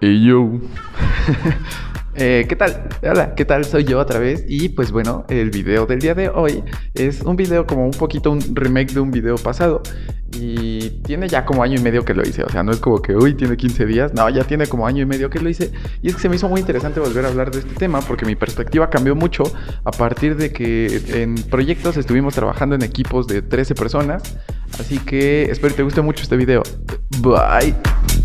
Y yo. ¿Qué tal? Hola, ¿qué tal? Soy yo otra vez. Y pues bueno, el video del día de hoy es un video como un poquito un remake de un video pasado. Y tiene ya como año y medio que lo hice. O sea, no es como que, uy, tiene 15 días. No, ya tiene como año y medio que lo hice. Y es que se me hizo muy interesante volver a hablar de este tema porque mi perspectiva cambió mucho a partir de que en proyectos estuvimos trabajando en equipos de 13 personas. Así que espero que te guste mucho este video. Bye.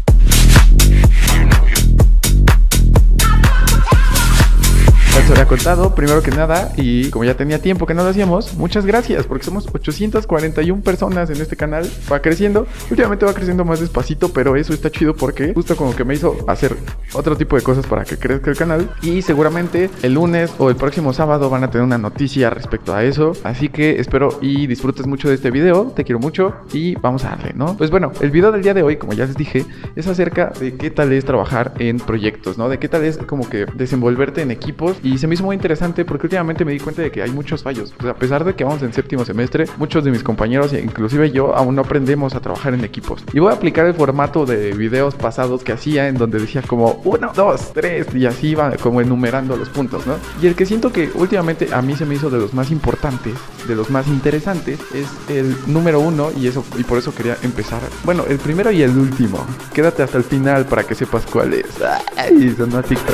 Se había contado, primero que nada, y como ya tenía tiempo que no lo hacíamos, muchas gracias, porque somos 841 personas en este canal, va creciendo, últimamente va creciendo más despacito, pero eso está chido porque justo como que me hizo hacer otro tipo de cosas para que crezca el canal, y seguramente el lunes o el próximo sábado van a tener una noticia respecto a eso, así que espero y disfrutes mucho de este video, te quiero mucho, y vamos a darle, ¿no? Pues bueno, el video del día de hoy, como ya les dije, es acerca de qué tal es trabajar en proyectos, ¿no? De qué tal es como que desenvolverte en equipos. Y se me hizo muy interesante porque últimamente me di cuenta de que hay muchos fallos. O sea, a pesar de que vamos en séptimo semestre, muchos de mis compañeros, inclusive yo, aún no aprendemos a trabajar en equipos. Y voy a aplicar el formato de videos pasados que hacía, en donde decía como 1, 2, 3 y así iba como enumerando los puntos, ¿no? Y el que siento que últimamente a mí se me hizo de los más importantes, de los más interesantes, es el número 1 y por eso quería empezar. Bueno, el primero y el último. Quédate hasta el final para que sepas cuál es. Ay, sonó a TikTok.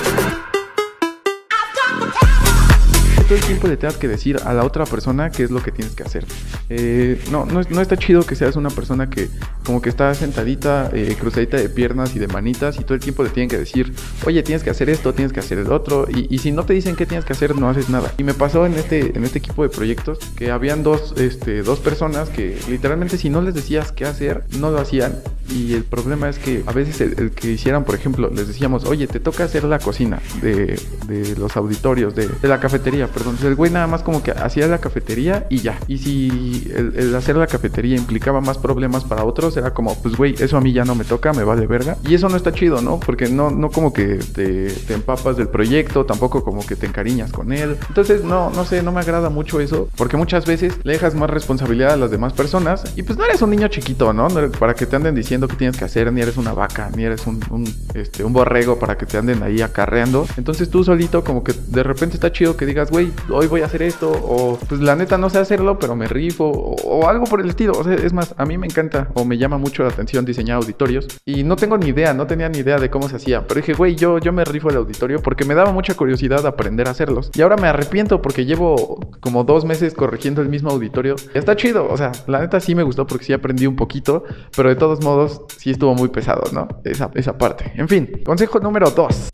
Todo el tiempo le tengas que decir a la otra persona qué es lo que tienes que hacer. No está chido que seas una persona que como que está sentadita, cruzadita de piernas y de manitas, y todo el tiempo le tienen que decir, oye, tienes que hacer esto, tienes que hacer el otro, y si no te dicen qué tienes que hacer, no haces nada. Y me pasó en este equipo de proyectos que habían dos personas que literalmente si no les decías qué hacer, no lo hacían. Y el problema es que a veces el que hicieran, por ejemplo, les decíamos, oye, te toca hacer la cocina de los auditorios, de la cafetería, perdón. Entonces el güey nada más como que hacía la cafetería y ya. Y si el hacer la cafetería implicaba más problemas para otros, era como, pues güey, eso a mí ya no me toca, me vale verga. Y eso no está chido, ¿no? Porque no como que te empapas del proyecto, tampoco como que te encariñas con él. Entonces no sé, no me agrada mucho eso, porque muchas veces le dejas más responsabilidad a las demás personas y pues no eres un niño chiquito, ¿no? No eres para que te anden diciendo qué tienes que hacer, ni eres una vaca, ni eres un borrego para que te anden ahí acarreando. Entonces tú solito como que de repente está chido que digas, güey, hoy voy a hacer esto, o pues la neta no sé hacerlo, pero me rifo, o algo por el estilo. O sea, es más, a mí me encanta o me llama mucho la atención diseñar auditorios y no tengo ni idea, no tenía ni idea de cómo se hacía, pero dije, güey, yo me rifo el auditorio porque me daba mucha curiosidad aprender a hacerlos, y ahora me arrepiento porque llevo como 2 meses corrigiendo el mismo auditorio. Y está chido, o sea, la neta sí me gustó porque sí aprendí un poquito, pero de todos modos sí estuvo muy pesado, ¿no? Esa parte. En fin, consejo número 2.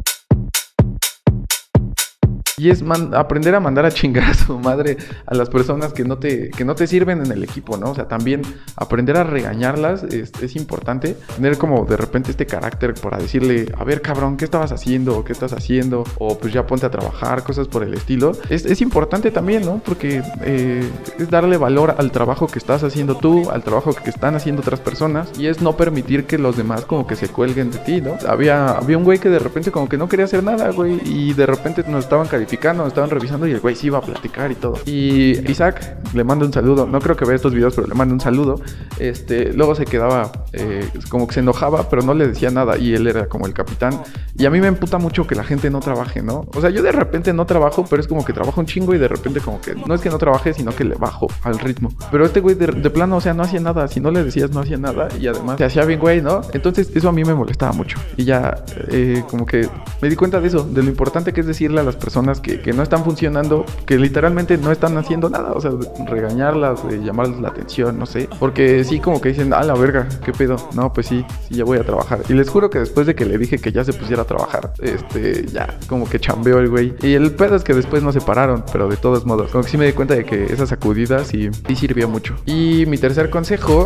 Y es aprender a mandar a chingar a su madre a las personas que no te sirven en el equipo, ¿no? O sea, también aprender a regañarlas es importante. Tener como de repente este carácter para decirle, a ver, cabrón, ¿qué estabas haciendo? ¿O qué estás haciendo? O pues ya ponte a trabajar, cosas por el estilo. Es importante también, ¿no? Porque es darle valor al trabajo que estás haciendo tú, al trabajo que están haciendo otras personas, y es no permitir que los demás como que se cuelguen de ti, ¿no? Había un güey que de repente como que no quería hacer nada, güey, y de repente nos estaban calificando, nos estaban revisando y el güey sí iba a platicar y todo. Y Isaac, le mando un saludo, no creo que vea estos videos, pero le mando un saludo. Luego se quedaba como que se enojaba, pero no le decía nada, y él era como el capitán. Y a mí me emputa mucho que la gente no trabaje, ¿no? O sea, yo de repente no trabajo, pero es como que trabajo un chingo y de repente como que no es que no trabaje, sino que le bajo al ritmo. Pero este güey de plano, o sea, no hacía nada. Si no le decías, no hacía nada, y además se hacía bien güey, ¿no? Entonces eso a mí me molestaba mucho. Y ya como que me di cuenta de eso, de lo importante que es decirle a las personas que no están funcionando, que literalmente no están haciendo nada. O sea, regañarlas, llamarles la atención, no sé. Porque sí, como que dicen, a la verga, ¿qué pedo? No, pues sí, ya voy a trabajar. Y les juro que después de que le dije que ya se pusiera a trabajar, ya como que chambeó el güey. Y el pedo es que después no se pararon, pero de todos modos, como que sí me di cuenta de que esa sacudida sí sirvió mucho. Y mi tercer consejo,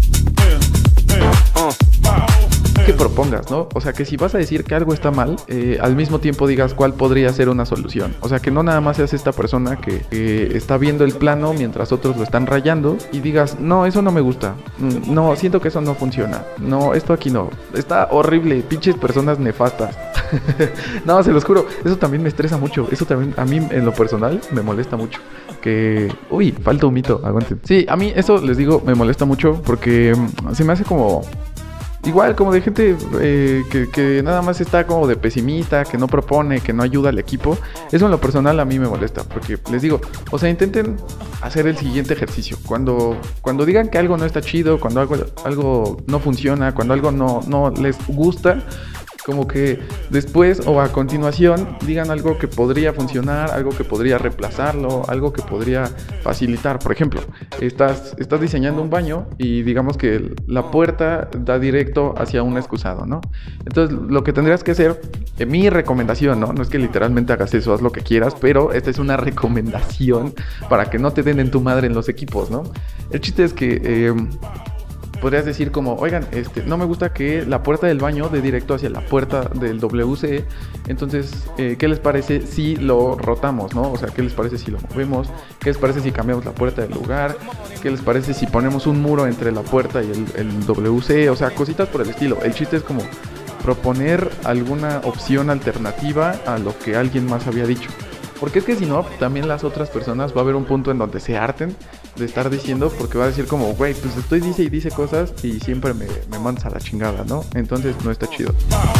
que propongas, ¿no? O sea, que si vas a decir que algo está mal, al mismo tiempo digas cuál podría ser una solución. O sea, que no nada más seas esta persona que está viendo el plano mientras otros lo están rayando y digas, no, eso no me gusta, no, siento que eso no funciona, no, esto aquí no, está horrible, pinches personas nefastas. No, se los juro, eso también me estresa mucho, eso también a mí en lo personal me molesta mucho. Que, uy, falta un mito, aguanten. Sí, a mí eso les digo, me molesta mucho porque se me hace como igual como de gente que nada más está como de pesimista, que no propone, que no ayuda al equipo. Eso en lo personal a mí me molesta, porque les digo, o sea, intenten hacer el siguiente ejercicio. Cuando digan que algo no está chido, cuando algo no funciona, cuando algo no les gusta, como que después o a continuación digan algo que podría funcionar, algo que podría reemplazarlo, algo que podría facilitar. Por ejemplo, estás diseñando un baño y digamos que la puerta da directo hacia un excusado, ¿no? Entonces lo que tendrías que hacer, mi recomendación, ¿no? No es que literalmente hagas eso, haz lo que quieras, pero esta es una recomendación para que no te den en tu madre en los equipos, ¿no? El chiste es que podrías decir como, oigan, no me gusta que la puerta del baño dé directo hacia la puerta del WC, entonces, ¿qué les parece si lo rotamos, no? O sea, ¿qué les parece si lo movemos? ¿Qué les parece si cambiamos la puerta del lugar? ¿Qué les parece si ponemos un muro entre la puerta y el WC? O sea, cositas por el estilo. El chiste es como proponer alguna opción alternativa a lo que alguien más había dicho. Porque es que si no, también las otras personas va a haber un punto en donde se harten de estar diciendo, porque va a decir como, güey, pues estoy dice y dice cosas y siempre me mandas a la chingada, ¿no? Entonces no está chido.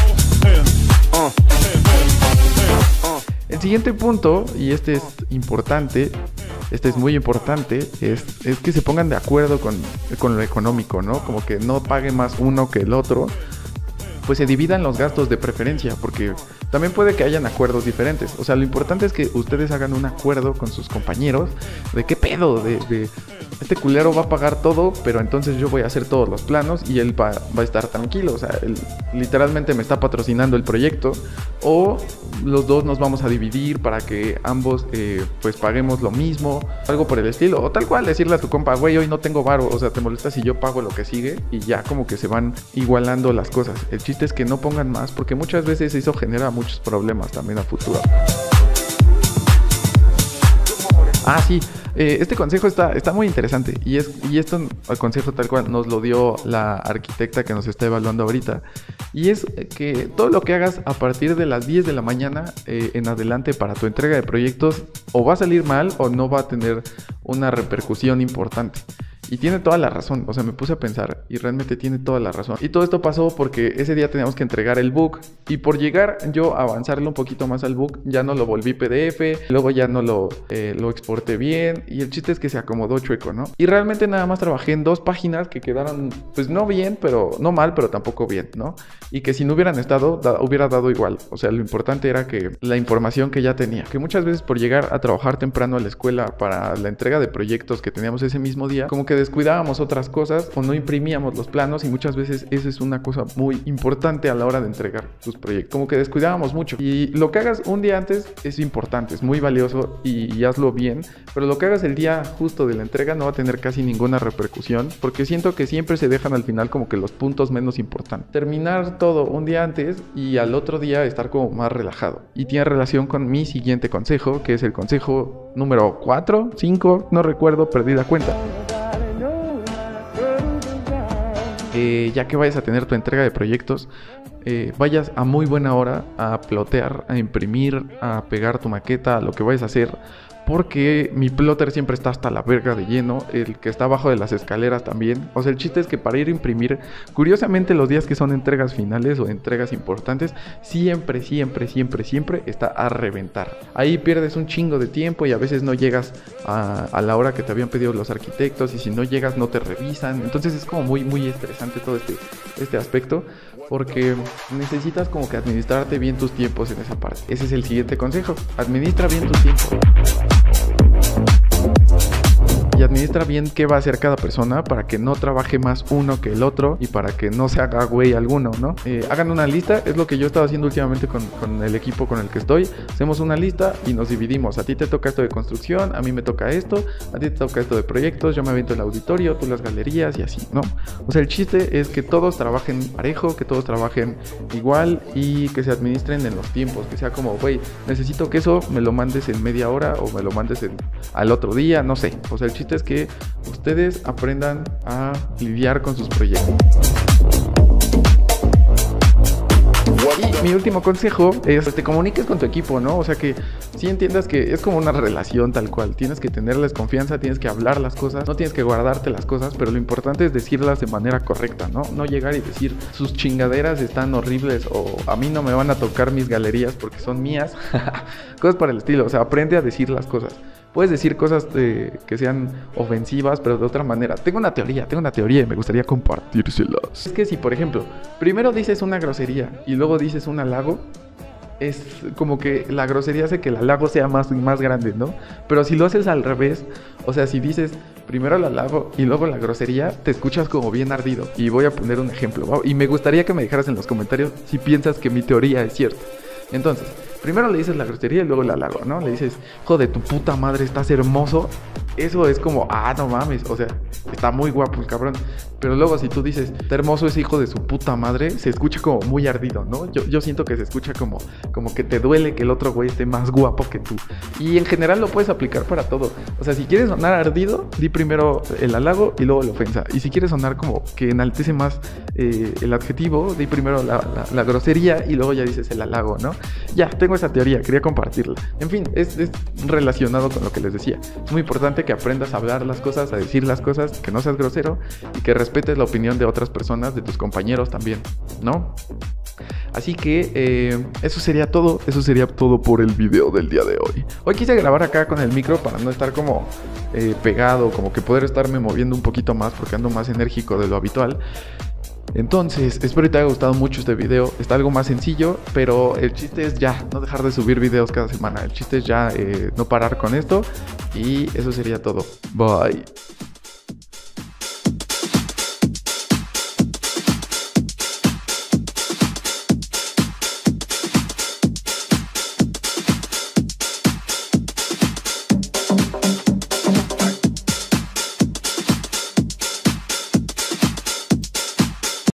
El siguiente punto, y este es importante, este es muy importante, es que se pongan de acuerdo con lo económico, ¿no? Como que no pague más uno que el otro, pues se dividan los gastos de preferencia, porque también puede que hayan acuerdos diferentes. O sea, lo importante es que ustedes hagan un acuerdo con sus compañeros de qué pedo, de este culero va a pagar todo, pero entonces yo voy a hacer todos los planos y él va a estar tranquilo. O sea, él literalmente me está patrocinando el proyecto, o los dos nos vamos a dividir para que ambos pues paguemos lo mismo, algo por el estilo. O tal cual decirle a tu compa, güey, hoy no tengo varo, o sea, te molesta si yo pago lo que sigue, y ya como que se van igualando las cosas. El chiste es que no pongan más, porque muchas veces eso genera muchos problemas también a futuro. Ah, sí, este consejo está muy interesante, y esto, el consejo tal cual nos lo dio la arquitecta que nos está evaluando ahorita, y es que todo lo que hagas a partir de las 10 de la mañana en adelante para tu entrega de proyectos o va a salir mal o no va a tener una repercusión importante. Y tiene toda la razón, o sea, me puse a pensar y realmente tiene toda la razón. Y todo esto pasó porque ese día teníamos que entregar el book, y por llegar yo a avanzarle un poquito más al book, ya no lo volví PDF, luego ya no lo exporté bien, y el chiste es que se acomodó chueco, ¿no? Y realmente nada más trabajé en 2 páginas que quedaron, pues no bien, pero no mal, pero tampoco bien, ¿no? Y que si no hubieran estado, hubiera dado igual. O sea, lo importante era que la información que ya tenía, que muchas veces por llegar a trabajar temprano a la escuela para la entrega de proyectos que teníamos ese mismo día, como que descuidábamos otras cosas o no imprimíamos los planos, y muchas veces eso es una cosa muy importante a la hora de entregar tus proyectos, como que descuidábamos mucho. Y lo que hagas un día antes es importante, es muy valioso, y hazlo bien, pero lo que hagas el día justo de la entrega no va a tener casi ninguna repercusión, porque siento que siempre se dejan al final como que los puntos menos importantes. Terminar todo un día antes y al otro día estar como más relajado, y tiene relación con mi siguiente consejo, que es el consejo número 4, 5, no recuerdo, perdí la cuenta. Ya que vayas a tener tu entrega de proyectos, vayas a muy buena hora a plotear, a imprimir, a pegar tu maqueta, a lo que vayas a hacer, porque mi plotter siempre está hasta la verga de lleno, el que está abajo de las escaleras también. O sea, el chiste es que para ir a imprimir, curiosamente los días que son entregas finales o entregas importantes, siempre está a reventar. Ahí pierdes un chingo de tiempo y a veces no llegas a la hora que te habían pedido los arquitectos, y si no llegas no te revisan. Entonces es como muy estresante todo este aspecto, porque necesitas como que administrarte bien tus tiempos en esa parte. Ese es el siguiente consejo: administra bien tus tiempos. Y administra bien qué va a hacer cada persona para que no trabaje más uno que el otro y para que no se haga güey alguno, ¿no? Hagan una lista, es lo que yo he estado haciendo últimamente con el equipo con el que estoy. Hacemos una lista y nos dividimos. A ti te toca esto de construcción, a mí me toca esto, a ti te toca esto de proyectos, yo me aviento el auditorio, tú las galerías y así, ¿no? O sea, el chiste es que todos trabajen parejo, que todos trabajen igual y que se administren en los tiempos, que sea como, güey, necesito que eso me lo mandes en media hora o me lo mandes al otro día, no sé. O sea, el chiste es que ustedes aprendan a lidiar con sus proyectos. mi último consejo es pues, te comuniques con tu equipo, ¿no? O sea que sí entiendas que es como una relación tal cual. Tienes que tenerles confianza, tienes que hablar las cosas, no tienes que guardarte las cosas, pero lo importante es decirlas de manera correcta, ¿no? No llegar y decir sus chingaderas están horribles o a mí no me van a tocar mis galerías porque son mías. Cosas por el estilo, o sea, aprende a decir las cosas. Puedes decir cosas que sean ofensivas, pero de otra manera. Tengo una teoría y me gustaría compartírselas. Es que si, por ejemplo, primero dices una grosería y luego dices un halago, es como que la grosería hace que el halago sea más grande, ¿no? Pero si lo haces al revés, o sea, si dices primero el halago y luego la grosería, te escuchas como bien ardido. Y voy a poner un ejemplo, ¿no? Y me gustaría que me dejaras en los comentarios si piensas que mi teoría es cierta. Entonces, primero le dices la grosería y luego el halago, ¿no? Le dices, hijo de tu puta madre, estás hermoso. Eso es como, no mames, o sea, está muy guapo el cabrón. Pero luego si tú dices, está hermoso ese hijo de su puta madre, se escucha como muy ardido, ¿no? Yo siento que se escucha como que te duele que el otro güey esté más guapo que tú. Y en general lo puedes aplicar para todo. O sea, si quieres sonar ardido, di primero el halago y luego la ofensa. Y si quieres sonar como que enaltece más el adjetivo, di primero la grosería y luego ya dices el halago, ¿no? Ya, tengo esa teoría, quería compartirla. En fin, es relacionado con lo que les decía. Es muy importante que aprendas a hablar las cosas, a decir las cosas, que no seas grosero y que respetes la opinión de otras personas, de tus compañeros también, ¿no? Así que eso sería todo por el video del día de hoy. Hoy quise grabar acá con el micro para no estar como pegado, como que poder estarme moviendo un poquito más porque ando más enérgico de lo habitual. Entonces, espero que te haya gustado mucho este video. Está algo más sencillo, pero el chiste es ya no dejar de subir videos cada semana. El chiste es ya no parar con esto. Y eso sería todo. Bye.